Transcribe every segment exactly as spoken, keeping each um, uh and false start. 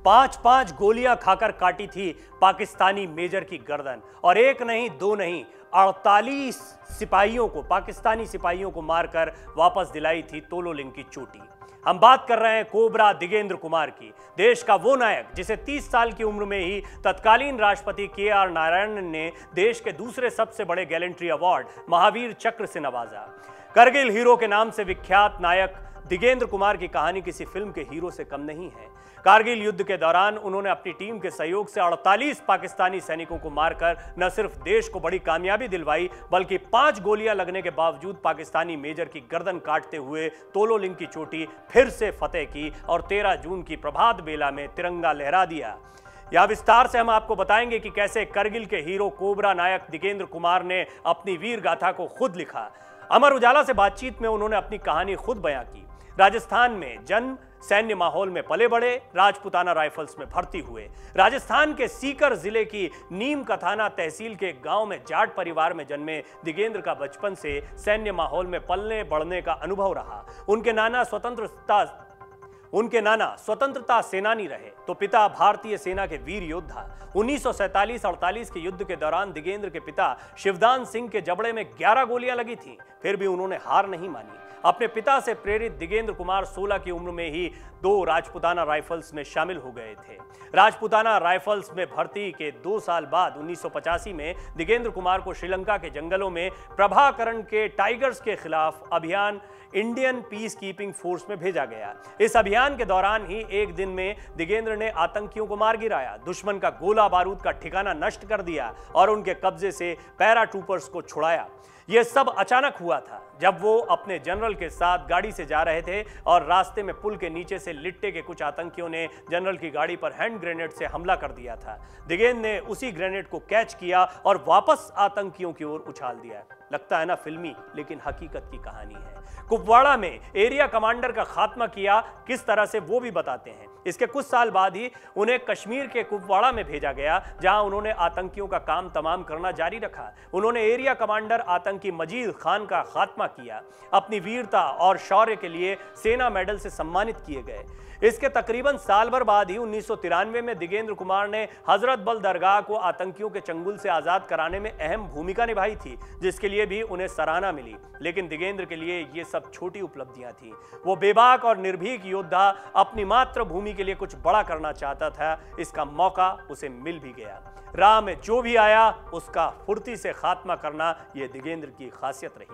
पांच पांच गोलियां खाकर काटी थी पाकिस्तानी मेजर की गर्दन और एक नहीं दो नहीं अड़तालीस सिपाहियों को, पाकिस्तानी सिपाहियों को मारकर वापस दिलाई थी तोलोलिंग की चोटी। हम बात कर रहे हैं कोबरा दिगेंद्र कुमार की, देश का वो नायक जिसे तीस साल की उम्र में ही तत्कालीन राष्ट्रपति के आर नारायणन ने देश के दूसरे सबसे बड़े गैलेंट्री अवार्ड महावीर चक्र से नवाजा। करगिल हीरो के नाम से विख्यात नायक दिगेंद्र कुमार की कहानी किसी फिल्म के हीरो से कम नहीं है। कारगिल युद्ध के दौरान उन्होंने अपनी टीम के सहयोग से अड़तालीस पाकिस्तानी सैनिकों को मारकर न सिर्फ देश को बड़ी कामयाबी दिलवाई, बल्कि पांच गोलियां लगने के बावजूद पाकिस्तानी मेजर की गर्दन काटते हुए तोलोलिंग की चोटी फिर से फतेह की और तेरह जून की प्रभात बेला में तिरंगा लहरा दिया। यह विस्तार से हम आपको बताएंगे कि कैसे करगिल के हीरो कोबरा नायक दिगेंद्र कुमार ने अपनी वीर गाथा को खुद लिखा। अमर उजाला से बातचीत में उन्होंने अपनी कहानी खुद बयां की। राजस्थान में जन्म, सैन्य माहौल में पले बड़े, राजपुताना राइफल्स में भर्ती हुए। राजस्थान के सीकर जिले की नीम कथाना तहसील के गांव में जाट परिवार में जन्मे दिगेंद्र का बचपन से सैन्य माहौल में पलने बढ़ने का अनुभव रहा। उनके नाना स्वतंत्रता उनके नाना स्वतंत्रता सेनानी रहे तो पिता भारतीय सेना के वीर योद्धा। उन्नीस सौ सैंतालीस अड़तालीस के युद्ध के दौरान दिगेंद्र के पिता शिवदान सिंह के जबड़े में ग्यारह गोलियां लगी थीं, फिर भी उन्होंने हार नहीं मानी। अपने पिता से प्रेरित दिगेंद्र कुमार सोलह की उम्र में ही दो राजपुताना राइफल्स में शामिल हो गए थे। राजपुताना राइफल्स में भर्ती के दो साल बाद उन्नीस सौ पचासी में दिगेंद्र कुमार को श्रीलंका के जंगलों में प्रभाकरण के टाइगर्स के खिलाफ अभियान इंडियन पीस कीपिंग फोर्स में भेजा गया। इस अभियान के दौरान ही एक दिन में दिगेंद्र ने आतंकियों को मार गिराया, दुश्मन का गोला बारूद का ठिकाना नष्ट कर दिया और उनके कब्जे से पैराट्रूपर्स को छुड़ाया। यह सब अचानक हुआ था जब वो अपने जनरल के साथ गाड़ी से जा रहे थे और रास्ते में पुल के नीचे से लिट्टे के कुछ आतंकियों ने जनरल की गाड़ी पर हैंड ग्रेनेड से हमला कर दिया था। दिगेंद्र ने उसी ग्रेनेड को कैच किया और वापस आतंकियों की ओर उछाल दिया। लगता है ना फिल्मी, लेकिन हकीकत की कहानी है। कुपवाड़ा में एरिया कमांडर का खात्मा किया किस तरह से, वो भी बताते हैं। इसके कुछ साल बाद ही उन्हें कश्मीर के कुपवाड़ा में भेजा गया, जहां उन्होंने आतंकियों का काम तमाम करना जारी रखा। उन्होंने एरिया कमांडर आतंकी मजीद खान का खात्मा किया। अपनी वीरता और शौर्य के लिए सेना मेडल से सम्मानित किए गए। इसके तकरीबन साल भर बाद ही उन्नीस सौ तिरानवे में दिगेंद्र कुमार ने हजरत बल दरगाह को आतंकियों के चंगुल से आजाद कराने में अहम भूमिका निभाई थी, जिसके लिए भी उन्हें सराहना मिली। लेकिन दिगेंद्र के लिए ये सब छोटी उपलब्धियां थी। वो बेबाक और निर्भीक योद्धा अपनी मातृभूमि के लिए कुछ बड़ा करना चाहता था। इसका मौका उसे मिल भी गया। राह में जो भी आया उसका फुर्ती से खात्मा करना यह दिगेंद्र की खासियत रही।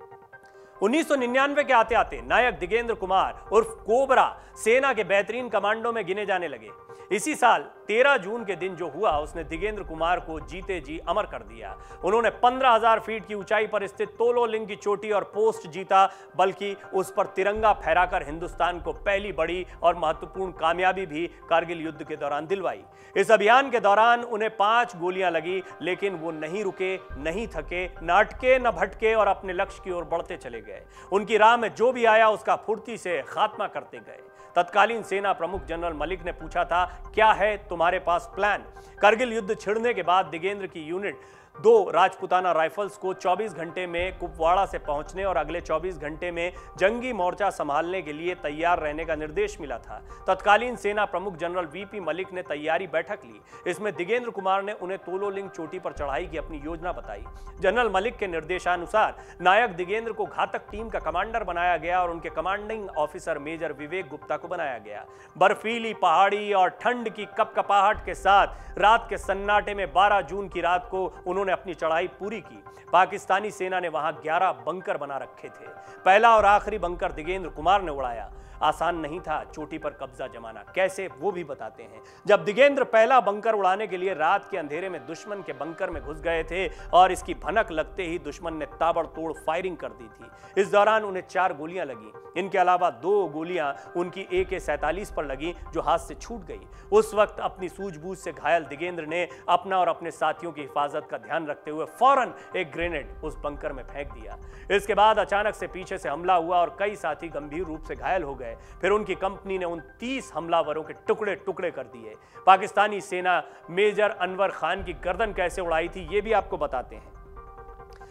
उन्नीस सौ निन्यानवे के आते आते नायक दिगेंद्र कुमार उर्फ कोबरा सेना के बेहतरीन कमांडो में गिने जाने लगे। इसी साल तेरह जून के दिन जो हुआ उसने दिगेंद्र कुमार को जीते जी अमर कर दिया। उन्होंने पंद्रह हजार फीट की ऊंचाई पर स्थित तोलोलिंग की चोटी और पोस्ट जीता, बल्कि उस पर तिरंगा फहराकर हिंदुस्तान को पहली बड़ी और महत्वपूर्ण कामयाबी भी कारगिल युद्ध के दौरान दिलवाई। इस अभियान के दौरान उन्हें पांच गोलियां लगी, लेकिन वो नहीं रुके, नहीं थके, न अटके न भटके और अपने लक्ष्य की ओर बढ़ते चले गए। उनकी राह में जो भी आया उसका फुर्ती से खात्मा करते गए। तत्कालीन सेना प्रमुख जनरल मलिक ने पूछा था, क्या है तुम्हारे पास प्लान? करगिल युद्ध छिड़ने के बाद दिगेंद्र की यूनिट दो राजपुताना राइफल्स को चौबीस घंटे में कुपवाड़ा से पहुंचने और अगले चौबीस घंटे में जंगी मोर्चा संभालने के लिए तैयार रहने का निर्देश मिला था। तत्कालीन सेना प्रमुख जनरल वीपी मलिक ने तैयारी बैठक ली। इसमें दिगेंद्र कुमार ने उन्हें तोलोलिंग चोटी पर चढ़ाई की अपनी योजना बताई। जनरल मलिक के निर्देशानुसार नायक दिगेंद्र को घातक टीम का कमांडर बनाया गया और उनके commanding officer major Vivek Gupta को बनाया गया। बर्फीली पहाड़ी और ठंड की कपकपाहट के साथ रात के सन्नाटे में बारह जून की रात को उन्होंने अपनी चढ़ाई पूरी की। पाकिस्तानी सेना ने वहां ग्यारह बंकर बना रखे थे। पहला और आखिरी बंकर दिगेंद्र कुमार ने उड़ाया। आसान नहीं था चोटी पर कब्जा जमाना, कैसे वो भी बताते हैं। जब दिगेंद्र पहला बंकर उड़ाने के लिए रात के अंधेरे में दुश्मन के बंकर में घुस गए थे और इसकी भनक लगते ही दुश्मन ने ताबड़तोड़ फायरिंग कर दी थी। इस दौरान उन्हें चार गोलियां लगी। इनके अलावा दो गोलियां उनकी ए के सैंतालीस पर लगी, जो हाथ से छूट गई। उस वक्त अपनी सूझबूझ से घायल दिगेंद्र ने अपना और अपने साथियों की हिफाजत का ध्यान रखते हुए फौरन एक ग्रेनेड उस बंकर में फेंक दिया। इसके बाद अचानक से पीछे से हमला हुआ और कई साथी गंभीर रूप से घायल हो गए। फिर उनकी कंपनी ने उन तीस हमलावरों के टुकड़े टुकड़े कर दिए। पाकिस्तानी सेना मेजर अनवर खान की गर्दन कैसे उड़ाई थी, ये भी आपको बताते हैं।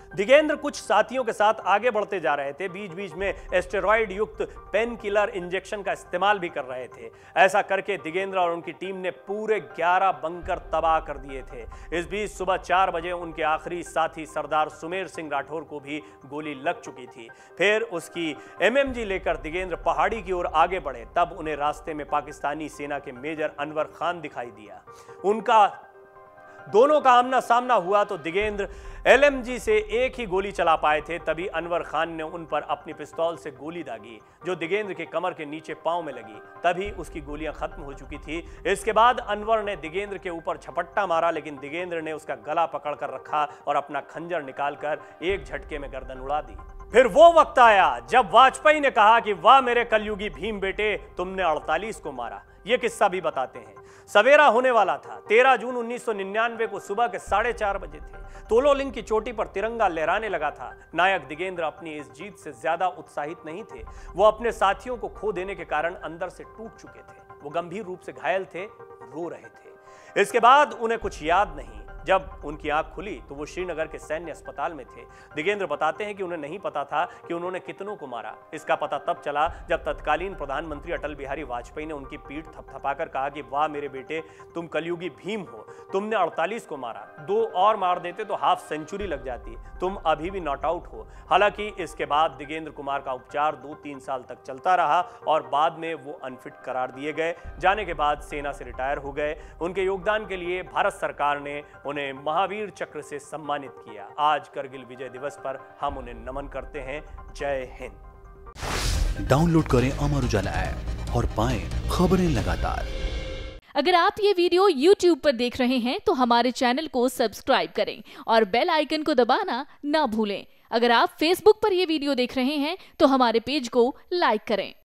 दिगेंद्र कुछ साथियों के साथ आगे बढ़ते जा रहे थे, बीच बीच में एस्टेरॉयड युक्त पेन किलर इंजेक्शन का इस्तेमाल भी कर रहे थे। ऐसा करके दिगेंद्र और उनकी टीम ने पूरे ग्यारह बंकर तबाह कर दिए थे। इस बीच सुबह चार बजे उनके आखिरी साथी सरदार सुमेर सिंह राठौर को भी गोली लग चुकी थी। फिर उसकी एमएमजी लेकर दिगेंद्र पहाड़ी की ओर आगे बढ़े, तब उन्हें रास्ते में पाकिस्तानी सेना के मेजर अनवर खान दिखाई दिया। उनका दोनों का आमना सामना हुआ तो दिगेंद्र एलएमजी से एक ही गोली चला पाए थे, तभी अनवर खान ने उन पर अपनी पिस्तौल से गोली दागी जो दिगेंद्र के कमर के नीचे पांव में लगी। तभी उसकी गोलियां खत्म हो चुकी थी। इसके बाद अनवर ने दिगेंद्र के ऊपर झपट्टा मारा, लेकिन दिगेंद्र ने उसका गला पकड़कर रखा और अपना खंजर निकालकर एक झटके में गर्दन उड़ा दी। फिर वो वक्त आया जब वाजपेयी ने कहा कि वाह मेरे कलयुगी भीम बेटे, तुमने अड़तालीस को मारा। ये किस्सा भी बताते हैं। सवेरा होने वाला था। तेरह जून उन्नीस सौ निन्यानवे को सुबह के साढ़े चार बजे थे। तोलो लिंक की चोटी पर तिरंगा लहराने लगा था। नायक दिगेंद्र अपनी इस जीत से ज्यादा उत्साहित नहीं थे। वो अपने साथियों को खो देने के कारण अंदर से टूट चुके थे। वो गंभीर रूप से घायल थे, रो रहे थे। इसके बाद उन्हें कुछ याद नहीं। जब उनकी आंख खुली तो वो श्रीनगर के सैन्य अस्पताल में थे। दिगेंद्र बताते हैं कि उन्हें नहीं पता था कि उन्होंने कितनों को मारा। इसका पता तब चला जब तत्कालीन प्रधानमंत्री अटल बिहारी वाजपेयी ने उनकी पीठ थपथपाकर कहा कि वाह मेरे बेटे, तुम कलयुगी भीम हो, तुमने अड़तालीस को मारा। दो और मार देते तो हाफ सेंचुरी लग जाती, तुम अभी भी नॉट आउट हो। हालांकि इसके बाद दिगेंद्र कुमार का उपचार दो तीन साल तक चलता रहा और बाद में वो अनफिट करार दिए गए। जाने के बाद सेना से रिटायर हो गए। उनके योगदान के लिए भारत सरकार ने उन्हें महावीर चक्र से सम्मानित किया। आज करगिल विजय दिवस पर हम उन्हें नमन करते हैं। जय हिंद। डाउनलोड करें अमर उजाला ऐप और पाएं खबरें लगातार। अगर आप ये वीडियो यूट्यूब पर देख रहे हैं तो हमारे चैनल को सब्सक्राइब करें और बेल आइकन को दबाना ना भूलें। अगर आप फेसबुक पर यह वीडियो देख रहे हैं तो हमारे पेज को लाइक करें।